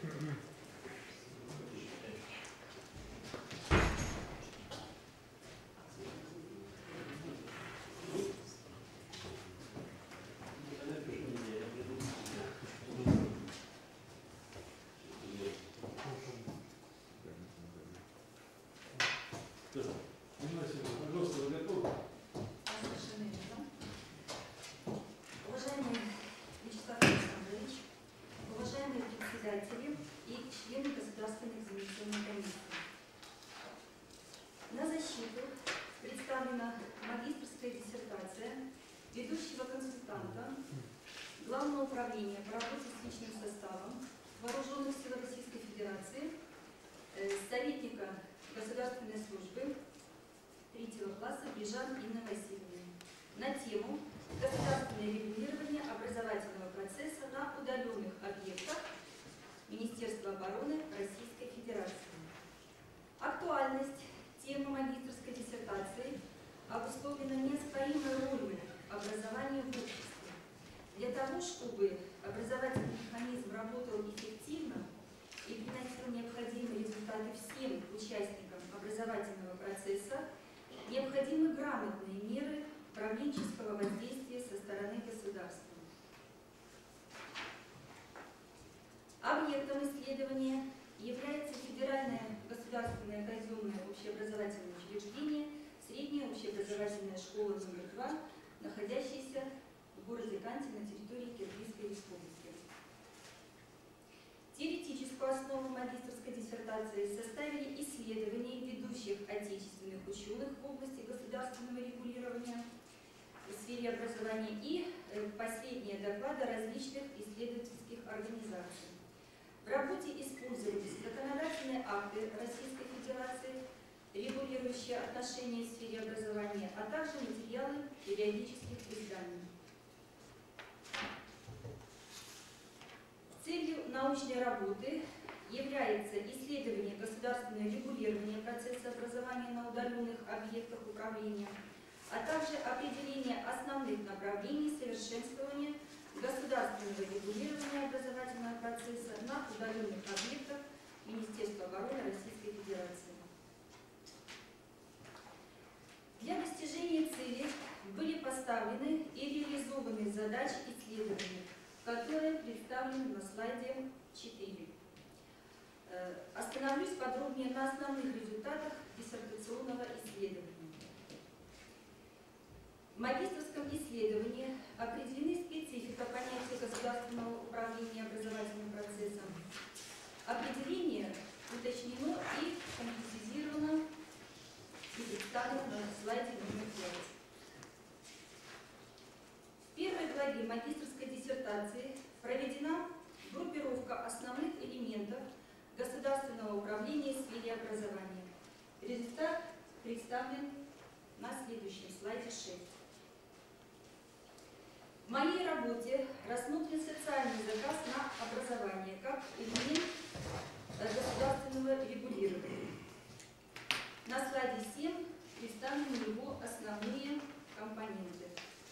ведущего консультанта Главного управления по работе с личным составом Вооруженных сил Российской Федерации, советника Государственной службы 3-го класса Бежан Инны Васильевны на тему «Государственное регулирование образовательного процесса на удаленных объектах Министерства обороны Российской Федерации». Актуальность темы магистерской диссертации обусловлена неоспоримой ролью образования в обществе. Для того, чтобы образовательный механизм работал эффективно и приносил необходимые результаты всем участникам образовательного процесса, необходимы грамотные меры управленческого воздействия со стороны государства. Объектом исследования является Федеральное государственное казенное общеобразовательное учреждение Средняя общеобразовательная школа номер 2, находящаяся в городе Канте на территории Киргизской республики. Теоретическую основу магистерской диссертации составили исследования ведущих отечественных ученых в области государственного регулирования в сфере образования и последние доклады различных исследовательских организаций. В работе использовались законодательные акты Российской Федерации, регулирующие отношения в сфере образования, а также материалы периодических изданий. Целью научной работы является исследование государственного регулирования процесса образования на удаленных объектах управления, а также определение основных направлений совершенствования государственного регулирования образовательного процесса на удаленных объектах Министерства обороны Российской Федерации. Для достижения цели были поставлены и реализованы задачи исследования, которые представлены на слайде 4. Остановлюсь подробнее на основных результатах диссертационного исследования. В магистерском исследовании определены специфика понятия государственного управления образовательным процессом. Определение уточнено и конкретизировано и представлено на слайде номер 5. В первой главе магистерской диссертации проведена группировка основных элементов государственного управления в сфере образования. Результат представлен на следующем слайде 6. В моей работе рассмотрен социальный заказ на образование как элемент государственного регулирования. На слайде 7 представлены его основные компоненты.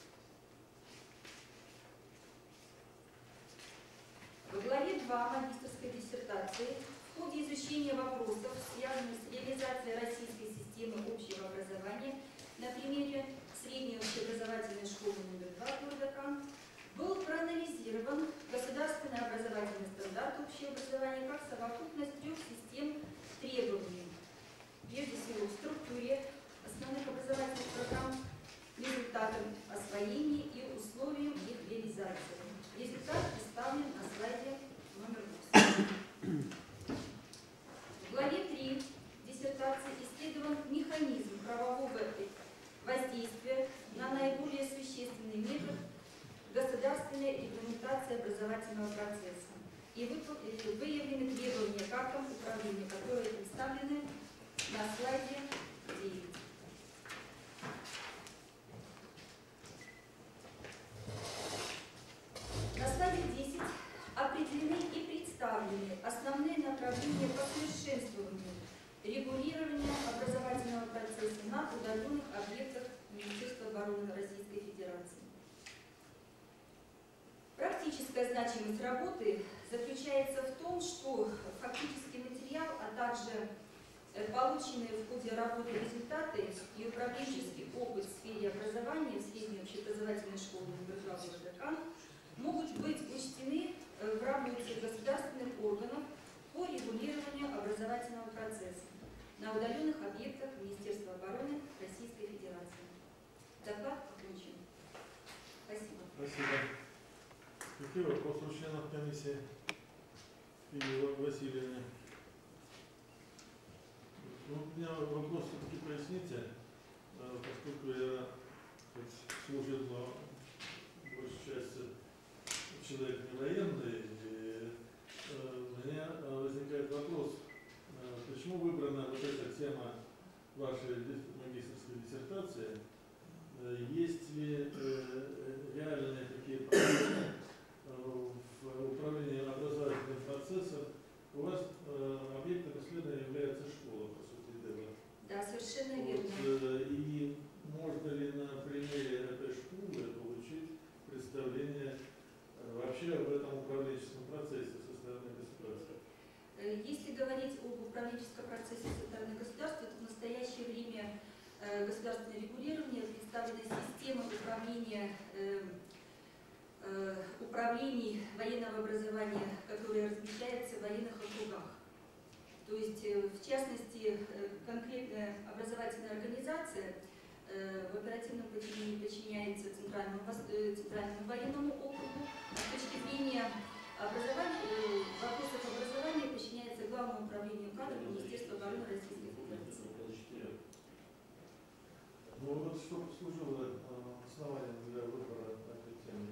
В главе 2 магистерской диссертации в ходе изучения вопросов, связанных с реализацией российской системы общего образования на примере Средней общеобразовательной школы номер 2 города Кан, был проанализирован государственный образовательный стандарт общего образования как совокупность 3 систем требований. Прежде всего, в структуре основных образовательных программ, результатам освоения и условиям их реализации. Результат представлен на слайде номер 8. В главе 3 диссертации исследован механизм правового воздействия на наиболее существенный метод государственной регламентации образовательного процесса и выявлены требования к актам управления, которые представлены на слайде 9. На слайде 10 определены и представлены основные направления по совершенствованию регулирования образовательного процесса на удаленных объектах Министерства обороны Российской Федерации. Практическая значимость работы заключается заключается в том, что фактический материал, а также полученные в ходе работы результаты и управленческий опыт в сфере образования в средней общеобразовательной школе номер 2 города Кан могут быть учтены в работе государственных органов по регулированию образовательного процесса на удаленных объектах Министерства обороны Российской Федерации. Доклад окончен. Спасибо. Спасибо. Какие вопросы у членов комиссии? Ирина Васильевна. У меня вопрос все-таки поясните, поскольку я служил, но большей части человек не военный, и у меня возникает вопрос, почему выбрана вот эта тема вашей магистерской диссертации? Есть ли реальные такие проблемы в управлении образовательным процессом? У вас объектом исследования является школа, по сути дела. Да, совершенно верно. И можно ли на примере этой школы получить представление вообще об этом управленческом процессе со стороны государства? Если говорить об управленческом процессе со стороны государства, то в настоящее время государственное регулирование представлено системой управлений военного образования, которое размещается в военных округах. То есть, в частности, конкретная образовательная организация в оперативном подчинении подчиняется Центральному военному округу, а с точки зрения вопросов образования подчиняется Главному управлению кадров Министерства обороны Российской Федерации. Ну вот что послужило основанием для выбора этой темы?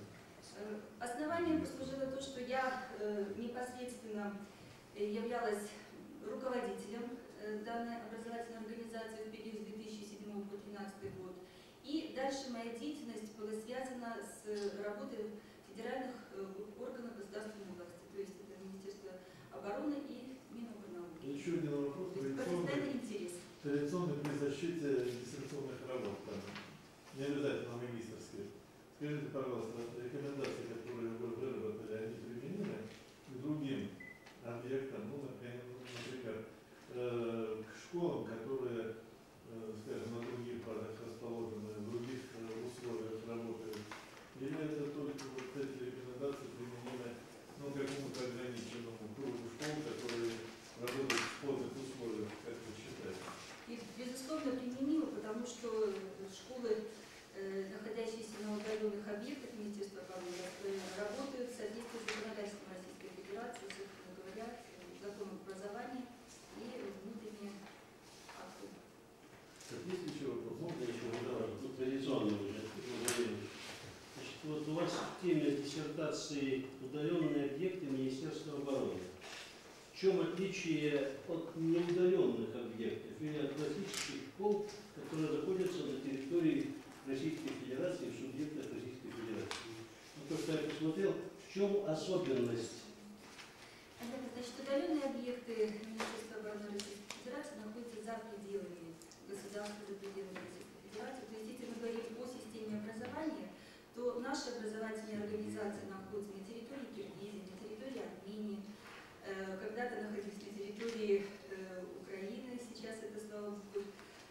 Основанием послужило то, что я непосредственно являлась руководителем данной образовательной организации в период с 2007 по 2013 год. И дальше моя деятельность была связана с работой федеральных органов государственной власти, то есть это Министерство обороны и Миноборнауки. Еще один вопрос. Профессиональный интерес. Традиционно при защите диссертационных работ, не обязательно магистерские. Скажите, пожалуйста, рекомендации, которые вы выработали, они применены к другим объектам, ну, например, к школам, которые, скажем, на других базах расположены, в других условиях работают? Или это только вот эти рекомендации применены, ну, к какому-то ограниченному кругу школ, которые работают в сходных условиях, как вы считаете? И, безусловно, применимо, потому что школы, находящиеся на удаленных объектах Министерства обороны, работают в соответствии с законодательством Российской Федерации, собственно говоря, законом образования и внутренние акты. Есть еще вопрос? Можно еще разговаривать? Ну, традиционно уже говорили. Значит, вот у вас в теме диссертации удаленные объекты Министерства обороны. В чем отличие от неудаленных объектов или от классических школ, которые находятся на территории Российской Федерации, в субъектах Российской Федерации? Ну, то, что я посмотрел, в чем особенность? Значит, удаленные объекты Министерства обороны Российской Федерации находятся за пределами государства, за пределами Российской Федерации. То есть, если мы говорим о системе образования, то наша образовательная организация находится на территории Киргизии, на территории Армении, когда-то находились на территории Украины, сейчас это, слава богу,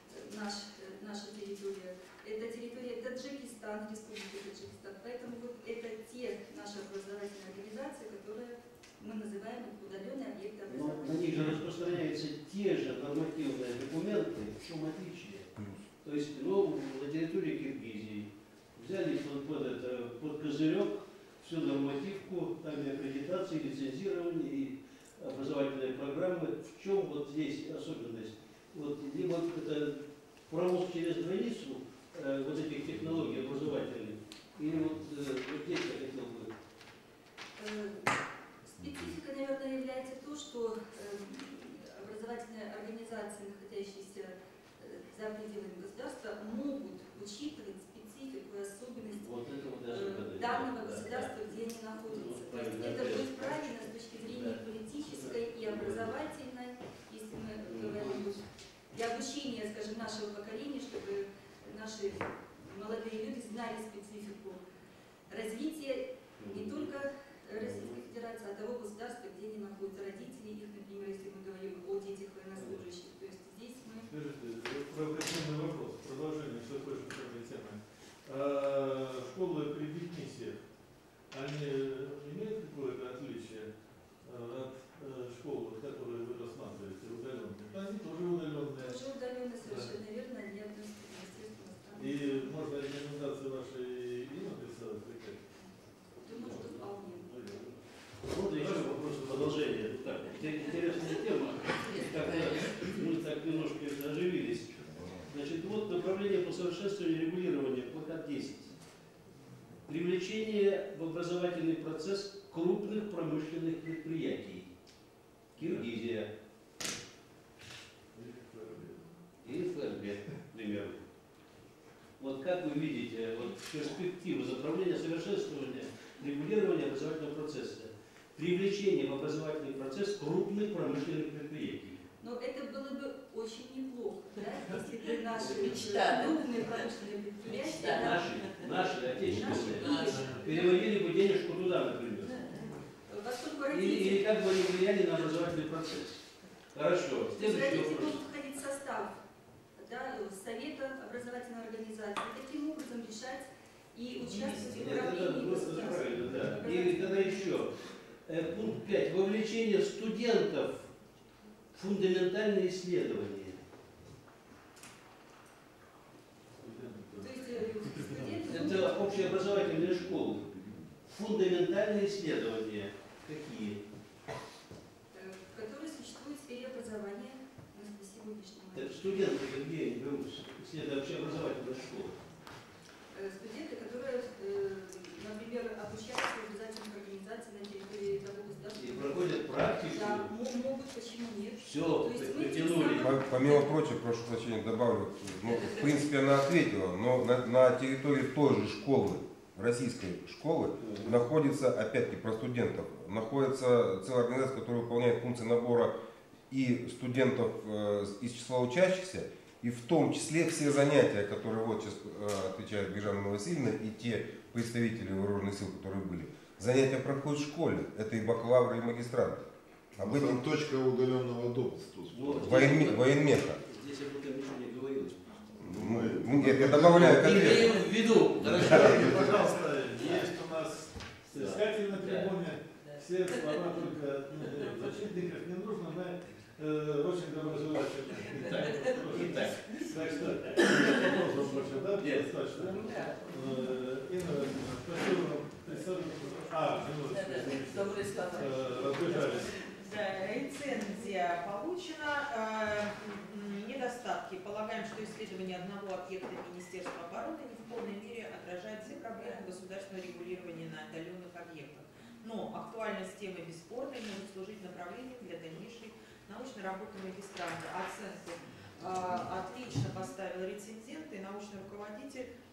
наша территория. Это территория Таджикистана, Республики Таджикистан. Поэтому вот это те наши образовательные организации, которые мы называем удаленные объекты образования. Но на них же распространяются те же нормативные документы, в чем отличие? То есть, ну, на территории Киргизии взяли под козырек всю нормативку, там и аккредитации, и лицензирование, и образовательные программы. В чем вот здесь особенность? Вот, либо это промок через границу вот этих технологий образовательных, или вот здесь я хотел бы. Специфика, наверное, является то, что образовательные организации, находящиеся за пределами государства, могут учитывать специфику и особенность данного государства, где они находятся. То есть это будет правильно с точки зрения политической и образовательной, если мы говорим для обучения, скажем, нашего поколения, чтобы наши молодые люди знали специфику развития не только Российской Федерации, находятся родители их, например, если мы говорим о детях военнослужащих. То есть здесь мы... Скажите, провокационный вопрос, продолжение все той же самой темы. Школы при дипмиссиях, они имеют какое-то отличие от школ, которые вы рассматриваете, удаленные? Они тоже удаленные. Тоже удаленно, совершенно верно, они относятся к Министерству иностранных дел. И можно рекомендации ваши им написать? Думаю, что вполне. Вот еще вопрос продолжения. Так, интересная тема. Мы так немножко оживились. Значит, вот направление по совершенствованию регулирования, плакат 10. Привлечение в образовательный процесс крупных промышленных предприятий. Киргизия. И ФРГ, примерно. Вот как вы видите вот, перспективу заправления, совершенствования, регулирования образовательного процесса, привлечение в образовательный процесс крупных промышленных предприятий? Но это было бы очень неплохо, да, если бы наши Мечта, да? крупные промышленные предприятия Наши отечественные, Наши. переводили бы денежку туда, например. поскольку Или родители, как бы они влияли на образовательный процесс. Хорошо. то есть Следующий родители вопрос. могут входить в состав, да, совета образовательной организации, таким образом решать и участвовать в Нет, это управлении просто государством. правильно, да. И тогда еще. Пункт 5. Вовлечение студентов в фундаментальные исследования. То есть студенты, Это общеобразовательные школы. Фундаментальные исследования. Какие? которые существуют в сфере образования на сегодняшний Так момент. студенты где они берутся? Исследования общеобразовательной школы. Студенты, которые, например, обучаются в образовательных организациях на территории того И государства. проходят практику. Да, могут, почему нет. Все, То есть мы притянули. Помимо прочего, прошу прощения, добавлю, ну, в принципе, она ответила, но на территории той же школы, российской школы, находится, опять-таки, про студентов, находится целая организация, которая выполняет функции набора и студентов из числа учащихся, и в том числе все занятия, которые вот сейчас отвечает Бежана Васильевна, и те представители вооруженных сил, которые были, занятия проходят в школе, это и бакалавры, и магистранты. Об этом Там точка удаленного допуска. Вот. военмеха. Здесь об этом ничего не говорилось. Нет, я добавляю конкретно. Имеем в виду. Хорошо. Пожалуйста, есть у нас искатель на трибуне. Все слова только защитников не нужно, мы очень доброжелательны. Итак. Так что вопросов больше, да? Нет. Достаточно. Инна Владимировна, спасибо вам. Разбежались. Да, рецензия получена. Недостатки. Полагаем, что исследование одного объекта Министерства обороны не в полной мере отражает все проблемы государственного регулирования на отдаленных объектах. Но актуальность темы бесспорна и может служить направлением для дальнейшей научной работы магистранта. Оценку отлично поставил рецензент и научный руководитель.